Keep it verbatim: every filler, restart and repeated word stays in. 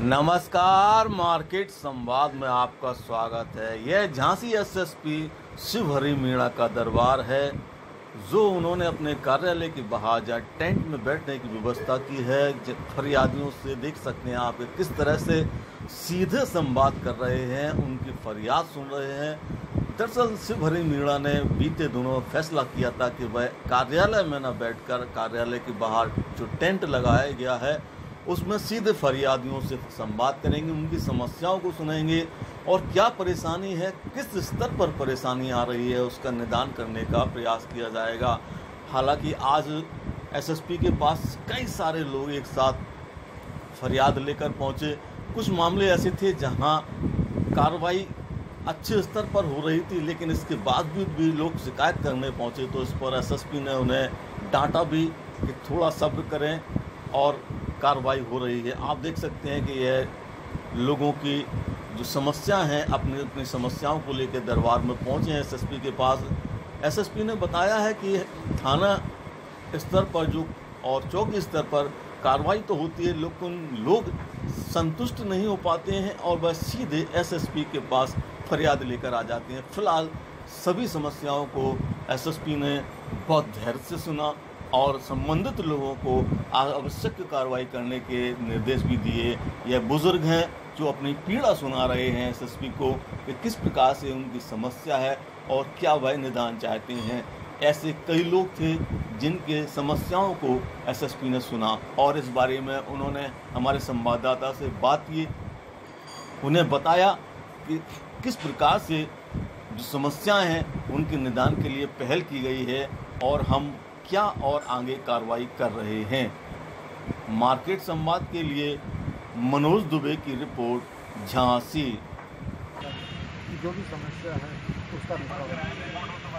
नमस्कार, मार्केट संवाद में आपका स्वागत है। यह झांसी एसएसपी शिवहरी मीणा का दरबार है, जो उन्होंने अपने कार्यालय के बाहर जहाँ टेंट में बैठने की व्यवस्था की है। फरियादियों से देख सकते हैं आप किस तरह से सीधे संवाद कर रहे हैं, उनकी फरियाद सुन रहे हैं। दरअसल शिवहरी मीणा ने बीते दिनों फैसला किया था कि वह कार्यालय में न बैठकर कार्यालय के बाहर जो टेंट लगाया गया है उसमें सीधे फरियादियों से संवाद करेंगे, उनकी समस्याओं को सुनेंगे और क्या परेशानी है, किस स्तर पर परेशानी आ रही है, उसका निदान करने का प्रयास किया जाएगा। हालांकि आज एसएसपी के पास कई सारे लोग एक साथ फरियाद लेकर पहुंचे। कुछ मामले ऐसे थे जहां कार्रवाई अच्छे स्तर पर हो रही थी, लेकिन इसके बावजूद भी, भी लोग शिकायत करने पहुंचे, तो इस पर एसएसपी ने उन्हें डांटा भी कि थोड़ा सब्र करें और कार्रवाई हो रही है। आप देख सकते हैं कि यह लोगों की जो समस्या हैं, अपनी अपनी समस्याओं को लेकर दरबार में पहुंचे हैं एसएसपी के पास। एसएसपी ने बताया है कि थाना स्तर पर जो और चौकी स्तर पर कार्रवाई तो होती है, लेकिन लोग संतुष्ट नहीं हो पाते हैं और वह सीधे एसएसपी के पास फरियाद लेकर आ जाते हैं। फिलहाल सभी समस्याओं को एसएसपी ने बहुत धैर्य से सुना और संबंधित लोगों को आवश्यक कार्रवाई करने के निर्देश भी दिए। यह बुजुर्ग हैं जो अपनी पीड़ा सुना रहे हैं एसएसपी को कि किस प्रकार से उनकी समस्या है और क्या वह निदान चाहते हैं। ऐसे कई लोग थे जिनके समस्याओं को एसएसपी ने सुना और इस बारे में उन्होंने हमारे संवाददाता से बात की, उन्हें बताया कि किस प्रकार से जो समस्याएं हैं उनके निदान के लिए पहल की गई है और हम क्या और आगे कार्रवाई कर रहे हैं। मार्केट संवाद के लिए मनोज दुबे की रिपोर्ट, झांसी। जो भी समस्या है उसका निवारण